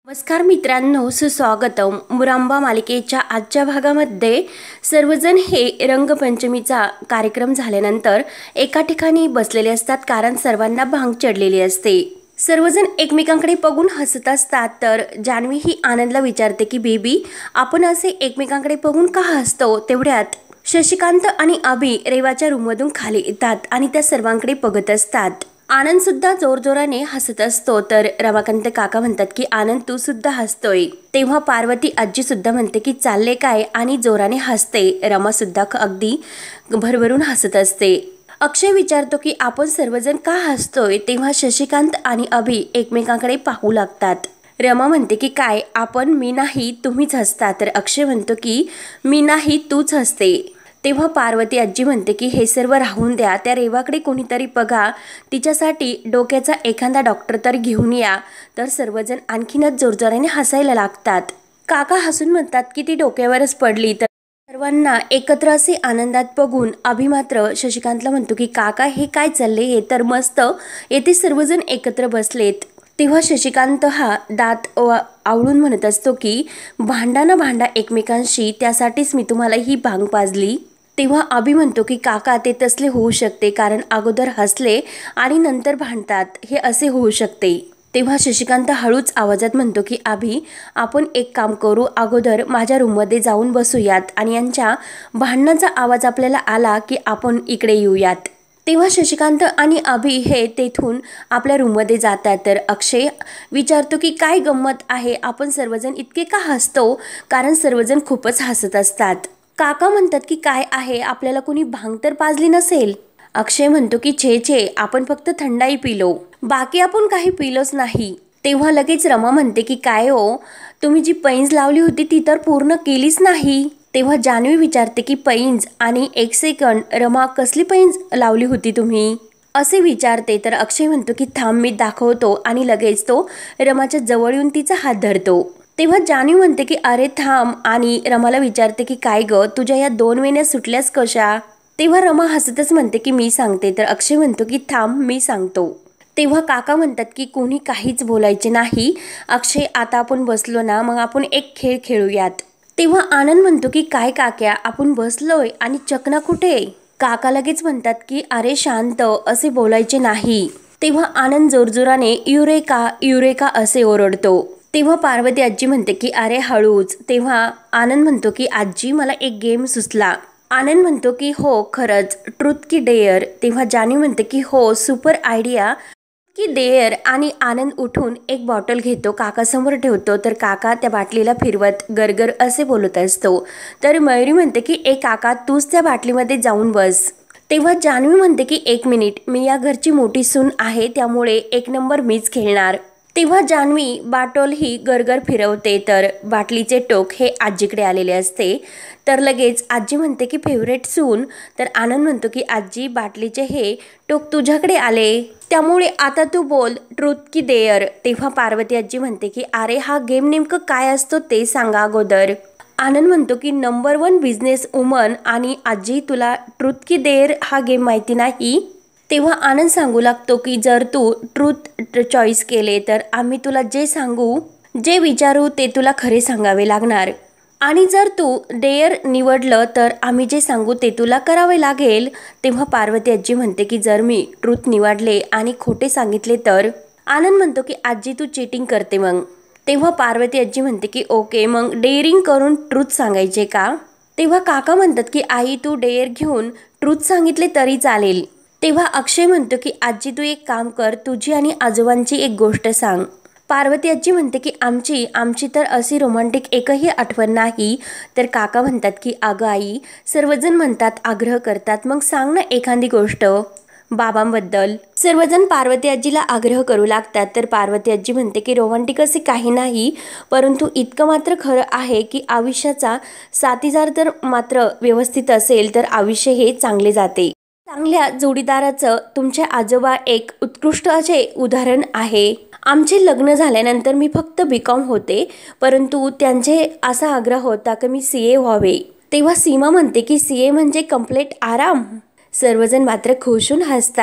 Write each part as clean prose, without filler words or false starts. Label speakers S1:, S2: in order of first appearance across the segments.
S1: नमस्कार मित्रांनो, सुस्वागतम. मुरांबा मालिकेच्या आजच्या भागामध्ये सर्वजण हे रंगपंचमीचा कार्यक्रम झाल्यानंतर एका ठिकाणी बसलेले असतात, कारण सर्वांना भांग चढलेली असते. सर्वजण एकमेकांकडे बघून हसत असतात. तर जान्हवी ही आनंदला विचारते की बेबी, आपण असे एकमेकांकडे बघून का हसतो. तेवढ्यात शशिकांत आणि अभि रेवाच्या रूममधून खाली येतात आणि त्या सर्वांकडे बघत असतात. आनंद सुद्धा जोरजोराने हसत असतो. तर रमाकांत काका म्हणतात की आनंद, तू सुद्धा हसतोय. तेव्हा पार्वती आजी सुद्धा म्हणते की चालले काय, आणि जोराने हसते. रमा सुद्धा अगदी भरभरून हसत असते. अक्षय विचारतो की आपण सर्वजण का हसतोय. तेव्हा शशिकांत आणि अभि एकमेकांकडे पाहू लागतात. रमा म्हणते की काय आपण, मी नाही तुम्हीच हसता. तर अक्षय म्हणतो की मी नाही तूच हसते. तेव्हा पार्वती आजी म्हणते की हे सर्व राहून द्या, त्या रेवाकडे कोणीतरी बघा, तिच्यासाठी डोक्याचा एखादा डॉक्टर तर घेऊन या. तर सर्वजण आणखीनच जोरजोराने हसायला लागतात. काका हसून म्हणतात की ती डोक्यावरच पडली. तर सर्वांना एकत्र असे आनंदात बघून अभि मात्र शशिकांतला म्हणतो की काका हे काय चालले, हे तर मस्त येथे सर्वजण एकत्र बसलेत. तेव्हा शशिकांत हा दात आवळून म्हणत असतो की भांडा ना भांडा एकमेकांशी, त्यासाठीच मी तुम्हाला ही भांग पाजली. तेव्हा अभि म्हणतो की काका ते तसले होऊ शकते, कारण अगोदर हसले आणि नंतर भांडतात, हे असे होऊ शकते. तेव्हा शशिकांत हळूच आवाजात म्हणतो की अभि, आपण एक काम करू, अगोदर माझ्या रूममध्ये जाऊन बसूयात आणि यांच्या भांडणाचा आवाज आपल्याला आला की आपण इकडे येऊयात. तेव्हा शशिकांत आणि अभि हे तेथून आपल्या रूममध्ये जातात. तर अक्षय विचारतो की काय गंमत आहे, आपण सर्वजण इतके का हसतो, कारण सर्वजण खूपच हसत असतात. काका म्हणतात की काय आहे, आपल्याला कोणी भांग तर पाजली नसेल. अक्षय म्हणतो की छे, आपण फक्त थंडाई पिलो, बाकी आपण काही पिलोच नाही. तेव्हा लगेच रमा म्हणते की काय हो, तुम्ही जी पैंज लावली होती ती तर पूर्ण केलीच नाही. तेव्हा जान्हवी विचारते की पैंज, आणि एक सेकंड रमा, कसली पैंज लावली होती तुम्ही, असे विचारते. तर अक्षय म्हणतो की थांब मी दाखवतो, आणि लगेच तो रमाच्या जवळ येऊन तिचा हात धरतो. तेव्हा जान्हवी म्हणते की अरे थांब, आणि रमाला विचारते की काय ग, तुझ्या या 2 वेण्या सुटल्यास कशा. तेव्हा रमा हसतच म्हणते की मी सांगते. तर अक्षय म्हणतो की थांब मी सांगतो. तेव्हा काका म्हणतात की कोणी काहीच बोलायचे नाही. अक्षय, आता आपण बसलो ना, मग आपण एक खेळ खेळूयात. तेव्हा आनंद म्हणतो की काय काक्या, आपण बसलोय आणि चकना कुठे. काका लगेच म्हणतात की अरे शांत, असे बोलायचे नाही. तेव्हा आनंद जोरजोराने युरेका युरेका असे ओरडतो. तेव्हा पार्वती आजी म्हणते की अरे हळूच. तेव्हा आनंद म्हणतो की आजी, मला एक गेम सुचला. आनंद म्हणतो की हो खरंच, ट्रूथ की डेअर. तेव्हा जान्हवी म्हणते की हो, सुपर आयडिया की डेअर. आणि आनंद उठून एक बॉटल घेतो, काकासमोर ठेवतो. तर काका त्या बाटलीला फिरवत गरगर असे बोलत असतो. तर मयुरी म्हणते की काका, तूच त्या बाटलीमध्ये जाऊन बस. तेव्हा जान्हवी म्हणते की 1 मिनिट, मी या घरची मोठी सून आहे, त्यामुळे 1 नंबर मीच खेळणार. तेव्हा जान्हवी बाटल ही गरगर फिरवते. तर बाटलीचे टोक हे आजीकडे आलेले असते. तर लगेच आजी म्हणते की फेवरेट सून. तर आनंद म्हणतो की आजी, बाटलीचे हे टोक तुझ्याकडे आले, त्यामुळे आता तू बोल, ट्रूथ की डेअर. तेव्हा पार्वती आजी म्हणते की अरे हा गेम नेमकं काय असतो ते सांगा अगोदर. आनंद म्हणतो की नंबर 1 बिझनेस वुमन, आणि आजी तुला ट्रूथ की डेअर हा गेम माहिती नाही. तेव्हा आनंद सांगू लागतो की जर तू ट्रूथ चॉईस केले तर आम्ही तुला जे सांगू, जे विचारू ते तुला खरे सांगावे लागणार, आणि जर तू डेअर निवडलं तर आम्ही जे सांगू ते तुला करावे लागेल. तेव्हा पार्वती आजी म्हणते की जर मी ट्रूथ निवडले आणि खोटे सांगितले तर. आनंद म्हणतो की आजी तू चीटिंग करते मग. तेव्हा पार्वती आजी म्हणते की ओके, मग डेअरिंग करून ट्रूथ सांगायचे का. तेव्हा काका म्हणतात की आई, तू डेअर घेऊन ट्रूथ सांगितले तरी चालेल. तेव्हा अक्षय म्हणतो की आजी तू एक काम कर, तुझी आणि आजोबांची एक गोष्ट सांग. पार्वती आजी म्हणते की आमची तर अशी रोमॅन्टिक एकही आठवण नाही. तर काका म्हणतात की अगं आई, सर्वजण म्हणतात, आग्रह करतात, मग सांग ना एखादी गोष्ट बाबांबद्दल. सर्वजण पार्वती आजीला आग्रह करू लागतात. तर पार्वती आजी म्हणते की रोमॅन्टिक असे काही नाही, परंतु इतकं मात्र खरं आहे की आयुष्याचा साथीदार तर मात्र व्यवस्थित असेल तर आयुष्य हे चांगले जाते. चांगल्या जोडीदाराचं तुमचे आजोबा एक उत्कृष्ट असे उदाहरण आहे. आमचे लग्न झाल्यानंतर मी फक्त BCom होते, परंतु त्यांचे असा आग्रह होता की मी CA व्हावे. तेव्हा सीमा म्हणते की CA म्हणजे कंप्लीट आराम. सर्वजण मात्र खुश होऊन हसतात.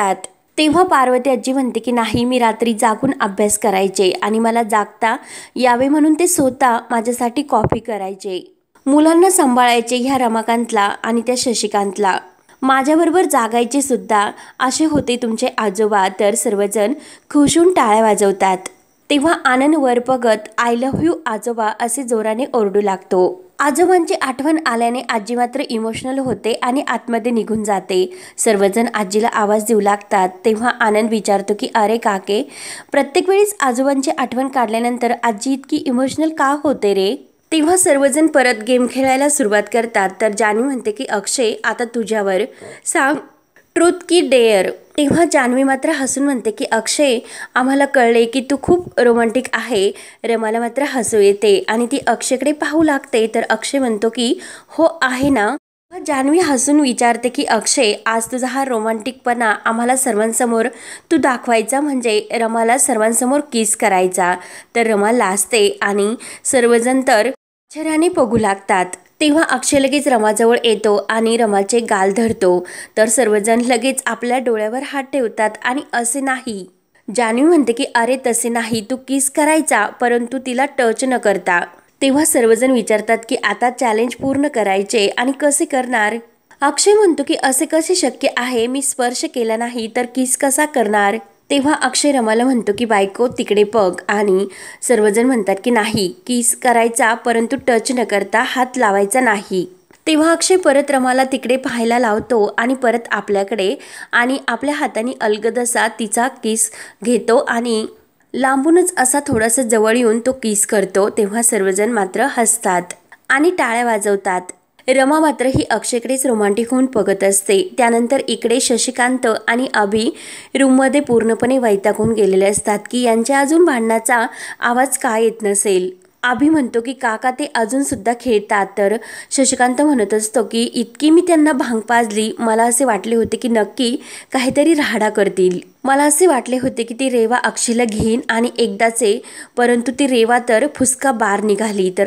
S1: तेव्हा पार्वती आजी म्हणते की नाही, मी रात्री जागून अभ्यास करायचे आणि मला जागता यावे म्हणून ते स्वतः माझ्यासाठी कॉफी करायचे, मुलांना सांभाळायचे ह्या रमाकांतला आणि त्या शशिकांतला, माझ्याबरोबर जागायचे सुद्धा, असे होते तुमचे आजोबा. तर सर्वजण खुश होऊन टाळ्या वाजवतात. तेव्हा आनंद वर बघत आय लव्ह यू आजोबा असे जोराने ओरडू लागतो. आजोबांची आठवण आल्याने आजी मात्र इमोशनल होते आणि आतमध्ये निघून जाते. सर्वजण आजीला आवाज देऊ लागतात. तेव्हा आनंद विचारतो की अरे काके, प्रत्येक वेळेस आजोबांची आठवण काढल्यानंतर आजी इतकी इमोशनल का होते रे? तेव्हा सर्वजण परत गेम खेळायला सुरुवात करतात. तर जान्हवी म्हणते की अक्षय, आता तुझ्यावर, सांग ट्रूथ की डेअर. तेव्हा जान्हवी मात्र हसून म्हणते की अक्षय, आम्हाला कळले की तू खूप रोमॅन्टिक आहे. रमाला मात्र हसू येते आणि ती अक्षयकडे पाहू लागते. तर अक्षय म्हणतो की हो आहे ना. जान्हवी हसून विचारते की अक्षय, आज तुझा हा रोमॅन्टिकपणा आम्हाला सर्वांसमोर तू दाखवायचा, म्हणजे रमाला सर्वांसमोर किस करायचा. तर रमा लाजते आणि सर्वजण तर आश्चर्याने बघू लागतात. तेव्हा अक्षय लगेच रमाजवळ येतो आणि रमाचे गाल धरतो. तर सर्वजण लगेच आपल्या डोळ्यावर हात ठेवतात आणि असे नाही. जान्हवी म्हणते की अरे तसे नाही, तू किस करायचा परंतु तिला टच न करता. तेव्हा सर्वजण विचारतात की आता चॅलेंज पूर्ण करायचे आणि कसे करणार? अक्षय म्हणतो की असे कसे शक्य आहे, मी स्पर्श केला नाही तर किस कसा करणार? तेव्हा अक्षय रमाला म्हणतो की बायको तिकडे बघ, आणि सर्वजण म्हणतात की नाही, किस करायचा परंतु टच न करता, हात लावायचा नाही. तेव्हा अक्षय परत रमाला तिकडे पाहायला लावतो आणि परत आपल्याकडे, आणि आपल्या हाताने अलगद असा तिचा किस घेतो आणि लांबूनच असा थोडासा जवळ येऊन तो किस करतो. तेव्हा सर्वजण मात्र हसतात आणि टाळ्या वाजवतात. रमा मात्र ही अक्षयकडेच रोमॅन्टिक होऊन बघत असते. त्यानंतर इकडे शशिकांत आणि अभि रूममध्ये पूर्णपणे वैतागून गेलेले असतात की यांच्या अजून भांडणाचा आवाज का येत नसेल. अभि म्हणतो की काका ते अजून सुद्धा खेळतात. तर शशिकांत म्हणत असतो की इतकी मी त्यांना भांग पाजली, मला असे वाटले होते की नक्की काहीतरी राहाडा करतील. मला असे वाटले होते की ती रेवा अक्षयला घेईन आणि एकदाचे, परंतु ती रेवा तर फुसका बार निघाली. तर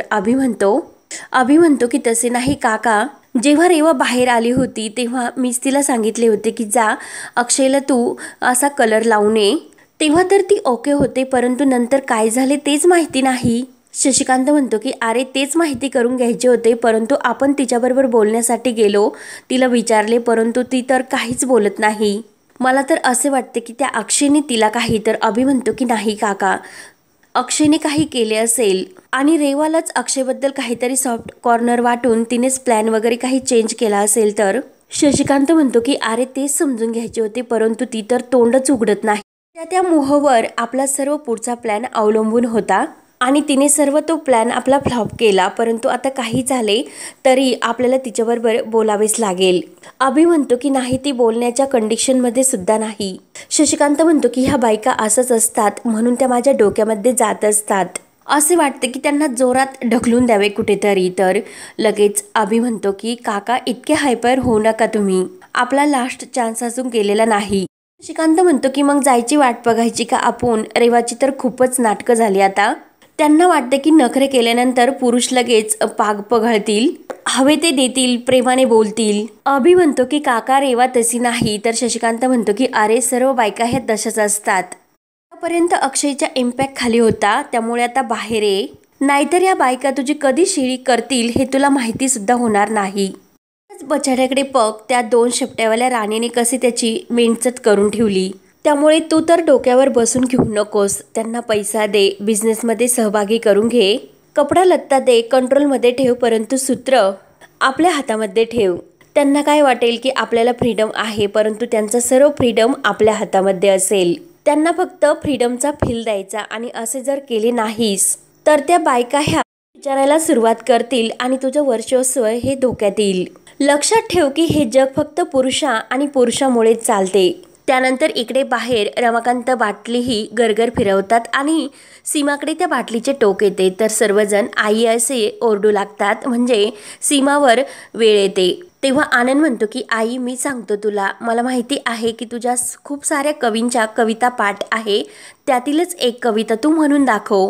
S1: अभि म्हणतो की तसे नाही काका, जेव्हा रेवा बाहेर आली होती तेव्हा मीच तिला सांगितले होते की जा अक्षयला तू असा कलर लावू नये, तेव्हा तर ती ओके होते, परंतु नंतर काय झाले तेच माहिती नाही. शशिकांत म्हणतो की अरे तेच माहिती करून घ्यायचे होते, परंतु आपण तिच्याबरोबर बोलण्यासाठी गेलो, तिला विचारले परंतु ती तर काहीच बोलत नाही. मला तर असे वाटते की त्या अक्षयने तिला काही. तर अभि म्हणतो की नाही काका, अक्षयने काही केले असेल आणि रेवालाच अक्षयबद्दल काहीतरी सॉफ्ट कॉर्नर वाटून तिनेच प्लॅन वगैरे काही चेंज केला असेल. तर शशिकांत म्हणतो की अरे तेच समजून घ्यायचे होते, परंतु ती तर तोंडच उघडत नाही. त्या मोहवर आपला सर्व पुढचा प्लॅन अवलंबून होता आणि तिने सर्व तो प्लॅन आपला फ्लॉप केला, परंतु आता काही झाले तरी आपल्याला तिच्याबरोबर बोलावेच लागेल. अभि म्हणतो की नाही, ती बोलण्याच्या कंडिशनमध्ये सुद्धा नाही. शशिकांत म्हणतो की ह्या बायका असंच असतात, म्हणून त्या माझ्या डोक्यामध्ये जात असतात, असे वाटते की त्यांना जोरात ढकलून द्यावे कुठेतरी. तर लगेच अभि म्हणतो की काका इतके हायपर होऊ नका तुम्ही, आपला लास्ट चान्स अजून गेलेला नाही. शशिकांत म्हणतो की मग जायची वाट बघायची का आपण? रेवाची तर खूपच नाटकं झाली आता. त्यांना वाटते की नखरे केल्यानंतर पुरुष लगेच पाग पघळतील, हवे ते देतील, प्रेमाने बोलतील. अभि म्हणतो की काका रेवा तशी नाही. तर शशिकांत म्हणतो की अरे सर्व बायका ह्या तशाच असतात, आतापर्यंत अक्षयच्या इम्पॅक्ट खाली होता, त्यामुळे आता बाहेर ये, नाहीतर या बायका तुझी कधी शिळी करतील हे तुला माहिती सुद्धा होणार नाही. बछड्याकडे बघ, त्या 2 शेपट्यावाल्या राणीने कशी त्याची मेंढचत करून ठेवली. त्यामुळे तू तर डोक्यावर बसून घेऊ नकोस, त्यांना पैसा दे, बिझनेसमध्ये सहभागी करून घे, कपडा लत्ता दे, कंट्रोलमध्ये ठेव, परंतु सूत्र आपल्या हातामध्ये ठेव. त्यांना काय वाटेल की आपल्याला फ्रीडम आहे, परंतु त्यांचा सर्व फ्रीडम आपल्या हातामध्ये असेल. त्यांना फक्त फ्रीडमचा फील द्यायचा, आणि असे जर केले नाहीस तर त्या बायका ह्या विचारायला सुरुवात करतील आणि तुझं वर्चस्व हे धोक्यात येईल. लक्षात ठेव की हे जग फक्त पुरुषा आणि पुरुषामुळेच चालते. त्यानंतर इकडे बाहेर रमाकांत बाटलीही गरगर फिरवतात आणि सीमाकडे त्या बाटलीचे टोक येते. तर सर्वजण आई असे ओरडू लागतात, म्हणजे सीमावर वेळ येते. तेव्हा आनंद म्हणतो की आई, मी सांगतो तुला, मला माहिती आहे की तुझ्या खूप साऱ्या कवींच्या कविता पाठ आहे, त्यातीलच एक कविता तू म्हणून दाखव.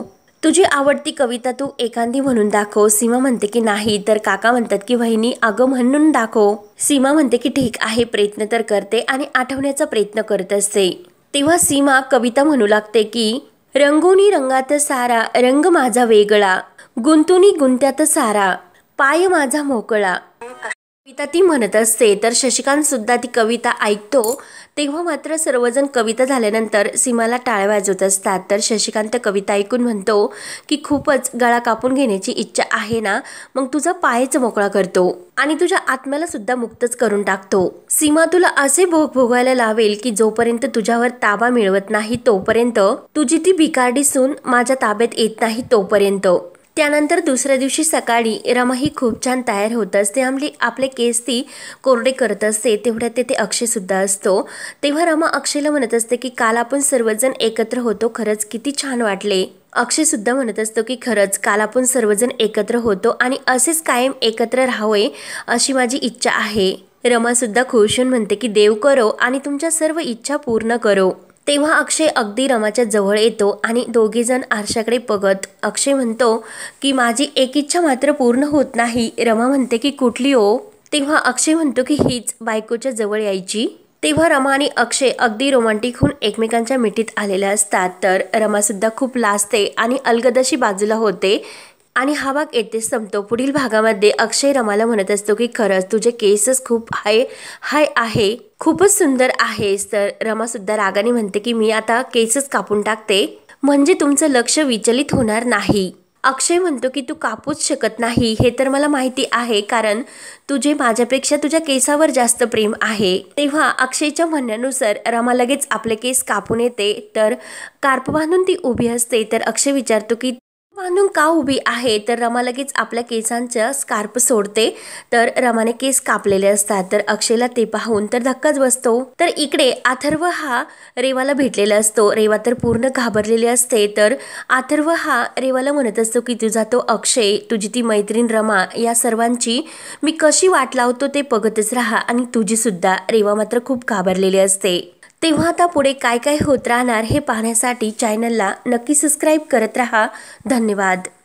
S1: तुझी आवडती कविता तू एखादी म्हणून दाखव। सीमा म्हणते की नाही, तर काका म्हणतात की वहिनी अगं म्हणून दाखव। सीमा म्हणते की ठीक आहे, प्रयत्न तर करते आणि आठवण्याचा प्रयत्न करत असते। तेव्हा सीमा कविता म्हणू लागते की रंगोनी रंगात सारा रंग माझा वेगळा, गुंतुनी गुंत्यात सारा पाय माझा मोकळा, कविता ती म्हणत असते। तर शशिकांत सुद्धा ती कविता ऐकतो। तेव्हा मात्र सर्वजण कविता झाल्यानंतर सीमाला टाळ्या वाजवत असतात। तर शशिकांत कविता ऐकून म्हणतो की खूपच गळा कापून घेण्याची इच्छा आहे ना, मग तुझा पायच मोकळा करतो आणि तुझ्या आत्म्याला सुद्धा मुक्तच करून टाकतो। सीमा तुला असे भोग भोगायला लावेल की जोपर्यंत तुझ्यावर ताबा मिळवत नाही तोपर्यंत, तुझी ती भिकारडी सून माझ्या ताब्यात येत नाही तोपर्यंत। त्यानंतर दुसऱ्या दिवशी सकाळी रमा ही खूप छान तयार होत असते। आपले केस ती कोरडे करत असते। तेवढ्यात तेथे अक्षय सुद्धा असतो। तेव्हा रमा अक्षयला म्हणत असते की काल आपण सर्वजण एकत्र होतो, खरंच किती छान वाटले। अक्षय सुद्धा म्हणत असतो की खरंच काल आपण सर्वजण एकत्र होतो आणि असेच कायम एकत्र राहावे अशी माझी इच्छा आहे। रमा सुद्धा खुश होऊन म्हणते की देव करो आणि तुमच्या सर्व इच्छा पूर्ण करो। तेव्हा अक्षय अगदी रमाच्या जवळ येतो आणि दोघेजण आरशाकडे बघत अक्षय म्हणतो की माझी एक इच्छा मात्र पूर्ण होत नाही। रमा म्हणते की कुठली हो? तेव्हा अक्षय म्हणतो की हीच, बायकोच्या जवळ यायची। तेव्हा रमा आणि अक्षय अगदी रोमांटिक होऊन एकमेकांच्या मिठीत आलेल्या असतात। तर रमा सुद्धा खूप लाजते आणि अलगदशी बाजूला होते आणि हा भाग येथेच संपतो। पुढील भागामध्ये अक्षय रमाला म्हणत असतो की खरंच तुझे केसच खूप हाय आहे, खूपच सुंदर आहेस। तर रमा सुद्धा रागाने म्हणते की मी आता केसच कापून टाकते, म्हणजे तुमचं लक्ष विचलित होणार नाही। अक्षय म्हणतो की तू कापूच शकत नाही हे तर मला माहिती आहे, कारण तुझे माझ्यापेक्षा तुझ्या केसावर जास्त प्रेम आहे। तेव्हा अक्षयच्या म्हणण्यानुसार रमा लगेच आपले केस कापून येते। तर कार्प बांधून ती उभी असते। तर अक्षय विचारतो की बांधून का उभी आहे? तर रमा लगेच आपल्या केसांचा स्कार्प सोडते। तर रमाने केस कापलेले असतात। तर अक्षयला ते पाहून तर धक्काच बसतो। तर इकडे अथर्व हा रेवाला भेटलेला असतो। रेवा तर पूर्ण घाबरलेली असते। तर अथर्व हा रेवाला म्हणत असतो की तुझा तो अक्षय, तुझी ती मैत्रीण रमा, या सर्वांची मी कशी वाट लावतो ते बघतच राहा आणि तुझी सुद्धा। रेवा मात्र खूप घाबरलेली असते। तेव्हा आता पुढे काय काय होत राहणार हे पाहण्यासाठी चॅनलला नक्की सबस्क्राईब करत राहा। धन्यवाद।